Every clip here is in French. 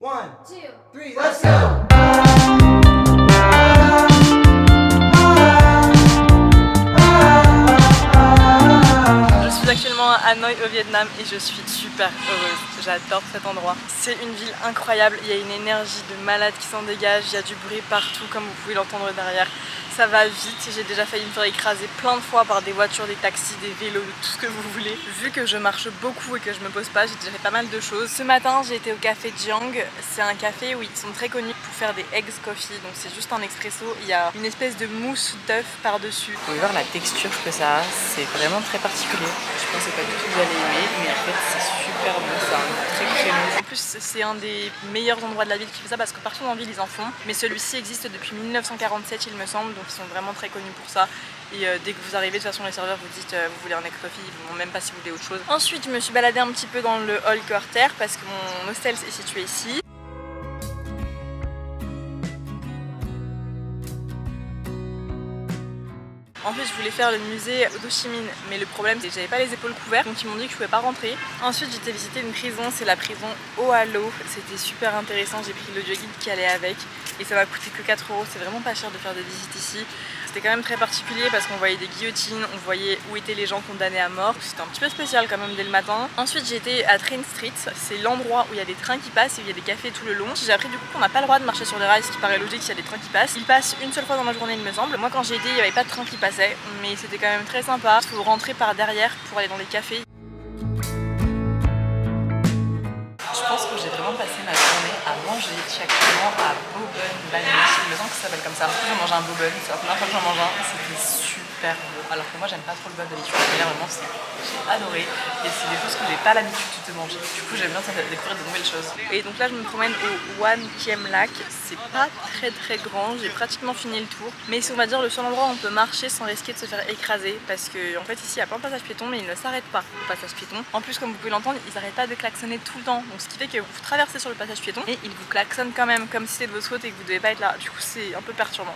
1, 2, 3, let's go! Je suis actuellement à Hanoï au Vietnam et je suis super heureuse. J'adore cet endroit. C'est une ville incroyable, il y a une énergie de malade qui s'en dégage, il y a du bruit partout comme vous pouvez l'entendre derrière. Ça va vite, j'ai déjà failli me faire écraser plein de fois par des voitures, des taxis, des vélos, tout ce que vous voulez. Vu que je marche beaucoup et que je me pose pas, j'ai déjà fait pas mal de choses. Ce matin j'ai été au café Jiang, c'est un café où ils sont très connus pour faire des eggs coffee, donc c'est juste un expresso, il y a une espèce de mousse d'œuf par dessus. Vous pouvez voir la texture que ça a, c'est vraiment très particulier. Je pensais pas du tout que vous allez aimer, mais en fait c'est super bon, c'est un goût très crémeux. En plus c'est un des meilleurs endroits de la ville qui fait ça parce que partout en ville ils en font, mais celui-ci existe depuis 1947 il me semble, donc ils sont vraiment très connus pour ça. Et dès que vous arrivez, de toute façon les serveurs vous dites vous voulez un egg coffee, ils vous demandent même pas si vous voulez autre chose. Ensuite je me suis baladée un petit peu dans le hall quarter parce que mon hostel est situé ici. En fait je voulais faire le musée d'Ho Chi Minh, mais le problème c'est que j'avais pas les épaules couvertes, donc ils m'ont dit que je pouvais pas rentrer. Ensuite j'étais visiter une prison, c'est la prison Hoa Lo. C'était super intéressant, j'ai pris l'audio guide qui allait avec et ça m'a coûté que 4 €, c'est vraiment pas cher de faire des visites ici. C'était quand même très particulier parce qu'on voyait des guillotines, on voyait où étaient les gens condamnés à mort. C'était un petit peu spécial quand même dès le matin. Ensuite j'ai été à Train Street, c'est l'endroit où il y a des trains qui passent et où il y a des cafés tout le long. J'ai appris du coup qu'on n'a pas le droit de marcher sur les rails, ce qui paraît logique s'il y a des trains qui passent. Ils passent une seule fois dans la journée il me semble. Moi quand j'ai été il n'y avait pas de train qui passait, mais c'était quand même très sympa. Il faut rentrer par derrière pour aller dans les cafés. Je pense que j'ai vraiment passé ma journée à manger chaque à Boben Banh Mi. Il me semble que ça s'appelle comme ça. J'ai mangé un Boben, c'est la première fois que j'en mange un. C'était super beau. Alors que moi j'aime pas trop le bœuf d'habitude, mais là vraiment j'ai adoré. Et c'est des choses que j'ai pas l'habitude de manger. Du coup j'aime bien découvrir de nouvelles choses. Et donc là je me promène au Wan Kiem Lac. C'est pas très grand, j'ai pratiquement fini le tour. Mais c'est on va dire le seul endroit où on peut marcher sans risquer de se faire écraser. Parce que en fait ici il y a plein de passages piétons mais ils ne s'arrêtent pas au passage piéton. En plus comme vous pouvez l'entendre, ils arrêtent pas de klaxonner tout le temps. Donc ce qui fait que vous traversez sur le passage piéton et ils vous klaxonnent quand même comme si c'était de votre faute et que vous devez pas être là. Du coup c'est un peu perturbant.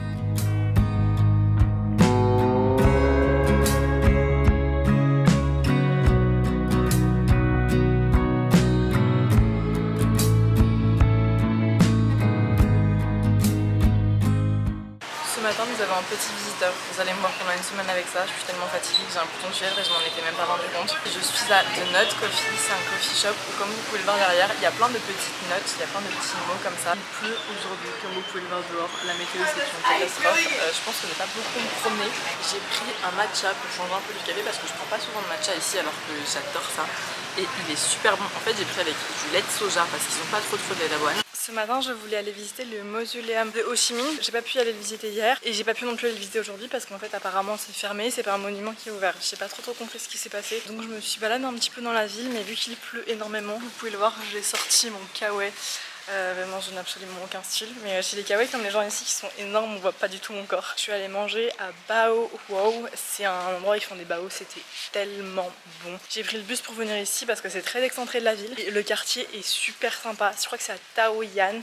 Ce matin nous avons un petit visiteur, vous allez me voir pendant une semaine avec ça, je suis tellement fatiguée que j'ai un bouton de fièvre et je m'en étais même pas rendu compte. Je suis à The Nut Coffee, c'est un coffee shop où comme vous pouvez le voir derrière, il y a plein de petites notes, il y a plein de petits mots comme ça. Il pleut aujourd'hui comme vous pouvez le voir dehors, la météo c'est une catastrophe, je pense que je ne vais pas beaucoup me promener. J'ai pris un matcha pour changer un peu du café parce que je prends pas souvent de matcha ici alors que j'adore ça. Et il est super bon, en fait j'ai pris avec du lait de soja parce qu'ils n'ont pas trop de lait d'avoine. Ce matin je voulais aller visiter le mausoléum de Ho Chi Minh. J'ai pas pu aller le visiter hier et j'ai pas pu non plus aller le visiter aujourd'hui parce qu'en fait apparemment c'est fermé, c'est pas un monument qui est ouvert. J'ai pas trop compris ce qui s'est passé. Donc je me suis baladée un petit peu dans la ville, mais vu qu'il pleut énormément, vous pouvez le voir, j'ai sorti mon kawaii. Vraiment je n'ai absolument aucun style, mais j'ai les kawaii comme les gens ici qui sont énormes, on voit pas du tout mon corps. Je suis allée manger à Bao Wow, c'est un endroit où ils font des bao, c'était tellement bon. J'ai pris le bus pour venir ici parce que c'est très excentré de la ville et le quartier est super sympa, je crois que c'est à Tao Yan.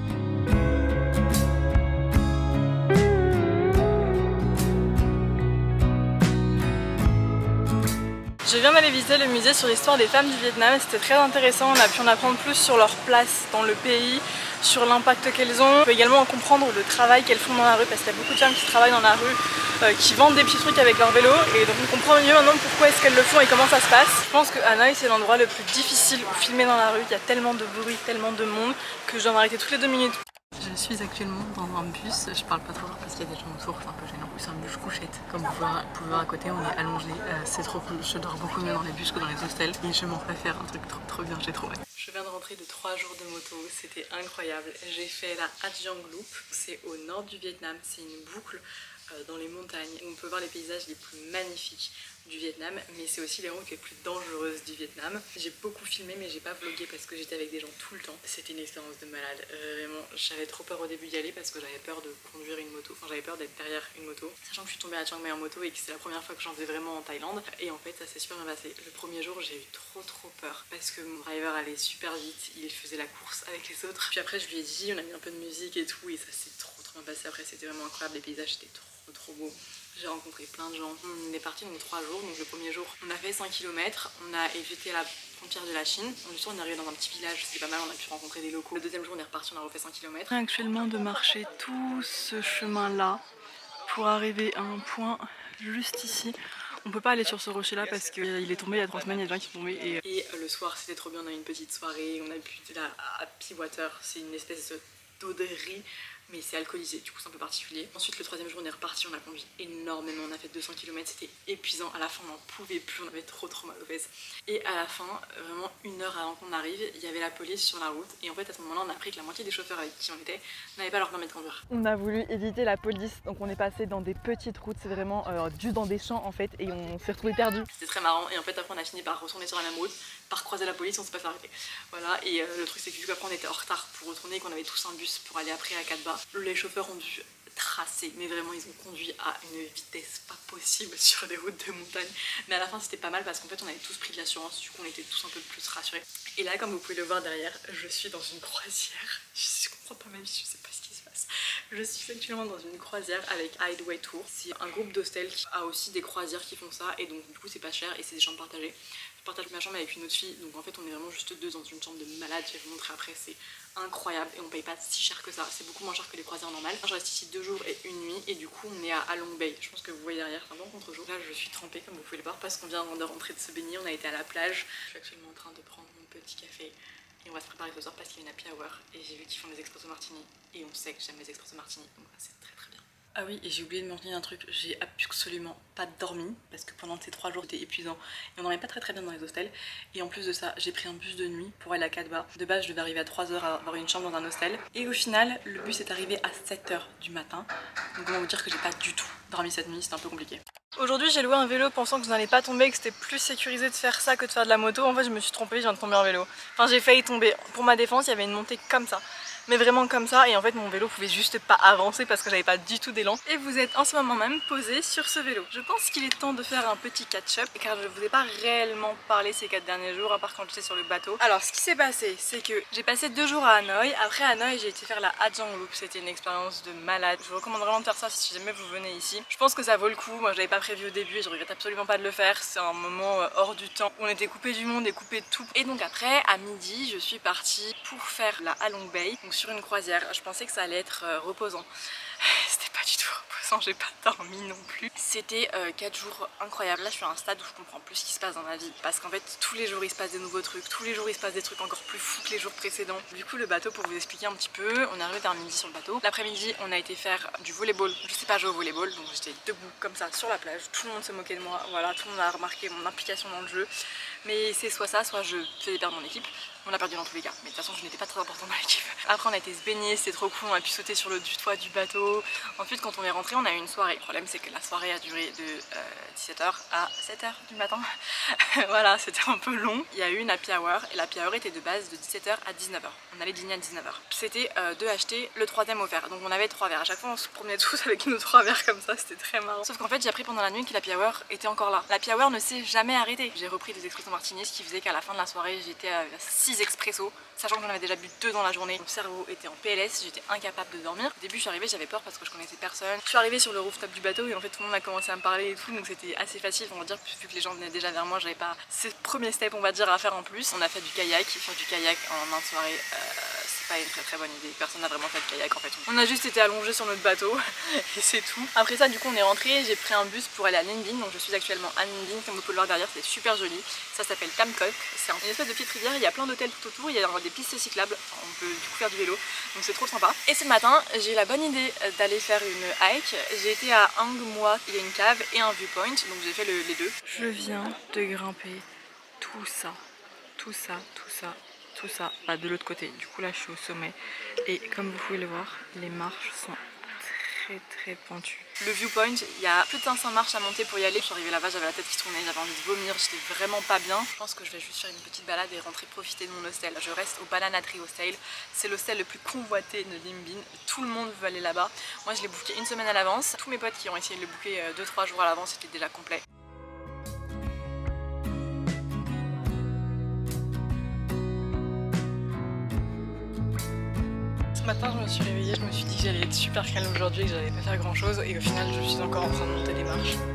Je viens d'aller visiter le musée sur l'histoire des femmes du Vietnam, c'était très intéressant, on a pu en apprendre plus sur leur place dans le pays, sur l'impact qu'elles ont. On peut également en comprendre le travail qu'elles font dans la rue parce qu'il y a beaucoup de femmes qui travaillent dans la rue, qui vendent des petits trucs avec leur vélo et donc on comprend mieux maintenant pourquoi est-ce qu'elles le font et comment ça se passe. Je pense que Hanoï c'est l'endroit le plus difficile où filmer dans la rue, il y a tellement de bruit, tellement de monde que je dois m'arrêter toutes les 2 minutes. Je suis actuellement dans un bus, je parle pas trop fort parce qu'il y a des gens autour, c'est un peu gênant. C'est un bus couchette, comme vous pouvez voir à côté, on est allongé, c'est trop cool, je dors beaucoup mieux dans les bus que dans les hostels et je m'en ferai faire un truc trop bien, j'ai trop hâte. Je viens de rentrer de 3 jours de moto, c'était incroyable, j'ai fait la Hat Giang Loop, c'est au nord du Vietnam, c'est une boucle dans les montagnes où on peut voir les paysages les plus magnifiques du Vietnam, mais c'est aussi les routes les plus dangereuses du Vietnam. J'ai beaucoup filmé mais j'ai pas vlogué parce que j'étais avec des gens tout le temps. C'était une expérience de malade, vraiment j'avais trop peur au début d'y aller parce que j'avais peur de conduire une moto, enfin j'avais peur d'être derrière une moto, sachant que je suis tombée à Chiang Mai en moto et que c'est la première fois que j'en faisais vraiment en Thaïlande et en fait ça s'est super bien passé. Le premier jour j'ai eu trop peur parce que mon driver allait super vite, il faisait la course avec les autres, puis après je lui ai dit, on a mis un peu de musique et tout et ça s'est trop bien passé. Après c'était vraiment incroyable, les paysages étaient trop beaux. J'ai rencontré plein de gens. On est parti donc 3 jours, donc le premier jour on a fait 100 km, on a évité la frontière de la Chine. Du coup on est arrivé dans un petit village, c'était pas mal, on a pu rencontrer des locaux. Le deuxième jour on est reparti, on a refait 100 km. Actuellement de marcher tout ce chemin là pour arriver à un point juste ici. On peut pas aller sur ce rocher là parce qu'il est tombé il y a 3 semaines, il y a des gens qui sont tombés et le soir c'était trop bien, on a eu une petite soirée, on a bu de la Happy Water, c'est une espèce d'eau de riz mais c'est alcoolisé, du coup c'est un peu particulier. Ensuite le troisième jour on est reparti, on a conduit énormément, on a fait 200 km, c'était épuisant, à la fin on n'en pouvait plus, on avait trop mal aux fesses. Et à la fin, vraiment 1 heure avant qu'on arrive, il y avait la police sur la route et en fait à ce moment là on a appris que la moitié des chauffeurs avec qui on était n'avaient pas leur permis de conduire. On a voulu éviter la police, donc on est passé dans des petites routes, c'est vraiment juste dans des champs en fait et on s'est retrouvés perdus. C'était très marrant et en fait après on a fini par retourner sur la même route, par croiser la police, on s'est pas fait arrêter. Voilà, et le truc c'est que vu qu'après on était en retard pour retourner et qu'on avait tous un bus pour aller après à Katba, les chauffeurs ont dû tracer, mais vraiment ils ont conduit à une vitesse pas possible sur des routes de montagne. Mais à la fin c'était pas mal parce qu'en fait on avait tous pris de l'assurance, du coup on était tous un peu plus rassurés. Et là comme vous pouvez le voir derrière, je suis dans une croisière. Je comprends pas ma vie, je sais pas ce qui se passe. Je suis actuellement dans une croisière avec Hideaway Tour. C'est un groupe d'hostels qui a aussi des croisières qui font ça et donc du coup c'est pas cher et c'est des chambres partagées. Je partage ma chambre avec une autre fille, donc en fait on est vraiment juste deux dans une chambre de malade, je vais vous montrer après, c'est incroyable et on paye pas si cher que ça, c'est beaucoup moins cher que les croisières normales. Je reste ici 2 jours et 1 nuit et du coup on est à Long Bay, je pense que vous voyez derrière, c'est un bon contre-jour. Là je suis trempée comme vous pouvez le voir parce qu'on vient de rentrer de se baigner, on a été à la plage. Je suis actuellement en train de prendre mon petit café et on va se préparer ce soir parce qu'il y a une happy hour et j'ai vu qu'ils font des espresso martini et on sait que j'aime les espresso martini, donc c'est très bien. Ah oui, et j'ai oublié de mentionner un truc, j'ai absolument pas dormi parce que pendant ces 3 jours c'était épuisant et on dormait pas très bien dans les hostels. Et en plus de ça, j'ai pris un bus de nuit pour aller à Katba. De base, je devais arriver à 3 h à avoir une chambre dans un hostel. Et au final, le bus est arrivé à 7 h du matin. Donc on va vous dire que j'ai pas du tout dormi cette nuit, c'était un peu compliqué. Aujourd'hui, j'ai loué un vélo pensant que vous n'allez pas tomber, que c'était plus sécurisé de faire ça que de faire de la moto. En fait, je me suis trompée, je viens de tomber en vélo. Enfin, j'ai failli tomber. Pour ma défense, il y avait une montée comme ça. Mais vraiment comme ça, et en fait mon vélo pouvait juste pas avancer parce que j'avais pas du tout d'élan. Et vous êtes en ce moment même posé sur ce vélo. Je pense qu'il est temps de faire un petit catch-up car je vous ai pas réellement parlé ces 4 derniers jours à part quand j'étais sur le bateau. Alors ce qui s'est passé, c'est que j'ai passé 2 jours à Hanoï. Après Hanoï, j'ai été faire la Hajang Loop, c'était une expérience de malade. Je vous recommande vraiment de faire ça si jamais vous venez ici. Je pense que ça vaut le coup, moi je l'avais pas prévu au début et je regrette absolument pas de le faire. C'est un moment hors du temps. On était coupé du monde et coupé de tout. Et donc après, à midi, je suis partie pour faire la Long Bay. Donc sur une croisière, je pensais que ça allait être reposant. C'était pas du tout reposant, j'ai pas dormi non plus. C'était 4 jours incroyables. Là je suis à un stade où je comprends plus ce qui se passe dans ma vie. Parce qu'en fait tous les jours il se passe des nouveaux trucs, tous les jours il se passe des trucs encore plus fous que les jours précédents. Du coup le bateau, pour vous expliquer un petit peu, on est arrivé vers midi sur le bateau. L'après-midi on a été faire du volleyball. Je sais pas jouer au volleyball, donc j'étais debout comme ça sur la plage. Tout le monde se moquait de moi, voilà, tout le monde a remarqué mon implication dans le jeu. Mais c'est soit ça, soit je faisais perdre mon équipe. On a perdu dans tous les cas, mais de toute façon je n'étais pas très importante dans l'équipe. Après on a été se baigner, c'était trop cool, on a pu sauter sur le toit du bateau. Ensuite quand on est rentré, on a eu une soirée. Le problème c'est que la soirée a duré de 17 h à 7 h du matin. Voilà, c'était un peu long. Il y a eu une happy hour et la happy hour était de base de 17 h à 19 h. On allait dîner à 19 h. C'était de acheter le 3e offert, donc on avait 3 verres. À chaque fois on se promenait tous avec nos 3 verres comme ça, c'était très marrant. Sauf qu'en fait j'ai appris pendant la nuit que la happy hour était encore là. La happy hour ne s'est jamais arrêtée. J'ai repris des espresso martini, ce qui faisait qu'à la fin de la soirée j'étais à 6 expresso, sachant que j'en avais déjà bu 2 dans la journée. Mon cerveau était en PLS, j'étais incapable de dormir. Au début je suis arrivée, j'avais peur parce que je connaissais personne. Je suis arrivée sur le rooftop du bateau et en fait tout le monde a commencé à me parler et tout, donc c'était assez facile on va dire, vu que les gens venaient déjà vers moi, j'avais pas ce premier step on va dire à faire en plus. On a fait du kayak, faire du kayak en main de soirée, c'est pas une très bonne idée, personne n'a vraiment fait de kayak en fait. On a juste été allongés sur notre bateau et c'est tout. Après ça du coup on est rentré, j'ai pris un bus pour aller à Ninh Binh, donc je suis actuellement à Ninh Binh, comme vous pouvez le voir derrière, c'est super joli. Ça s'appelle Tam Kok, c'est une espèce de petite rivière, il y a plein d'hôtels tout autour, il y a des pistes cyclables, on peut du coup faire du vélo, donc c'est trop sympa. Et ce matin j'ai eu la bonne idée d'aller faire une hike. J'ai été à Hang Mua, il y a une cave et un viewpoint, donc j'ai fait les deux. Je viens de grimper tout ça bah, de l'autre côté. Du coup là je suis au sommet et comme vous pouvez le voir, les marches sont très pentues. Le viewpoint, il y a plus de 500 marches à monter pour y aller. Je suis arrivée là-bas, j'avais la tête qui tournait, j'avais envie de vomir, j'étais vraiment pas bien. Je pense que je vais juste faire une petite balade et rentrer profiter de mon hostel. Je reste au Banana Tree Hostel, c'est l'hostel le plus convoité de Ninh Binh. Tout le monde veut aller là-bas. Moi je l'ai booké une semaine à l'avance. Tous mes potes qui ont essayé de le booker 2-3 jours à l'avance, c'était déjà complet. ce matin je me suis réveillée, je me suis dit que j'allais être super calme aujourd'hui et que j'allais pas faire grand chose et au final je suis encore en train de monter des marches.